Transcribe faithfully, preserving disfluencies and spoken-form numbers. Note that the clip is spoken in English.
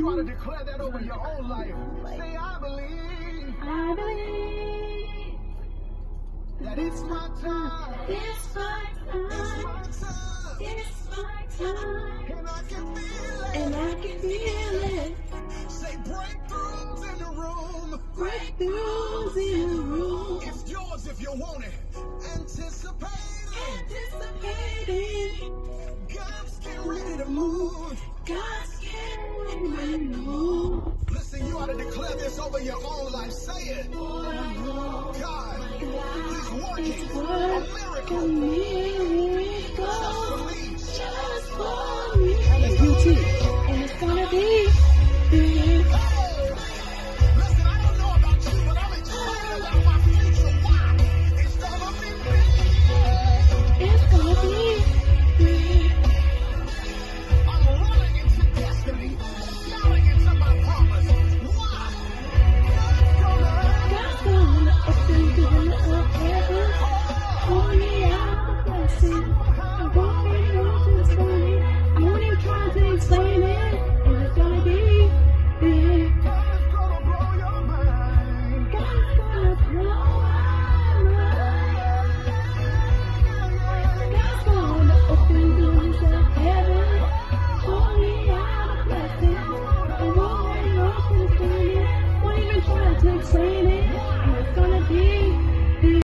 ought to declare that over your own life. Say, I believe. I believe. That it's my time. It's my time. It's my time. It's my time. And I can feel it. And I can feel it. Say breakthroughs in the room. Breakthroughs in the room. It's yours if you want it. Anticipating. Anticipating. God's getting ready to move. God's getting ready to move. Listen, you ought to declare this over your own life. Say it. Oh, God, He's working it's a working miracle me.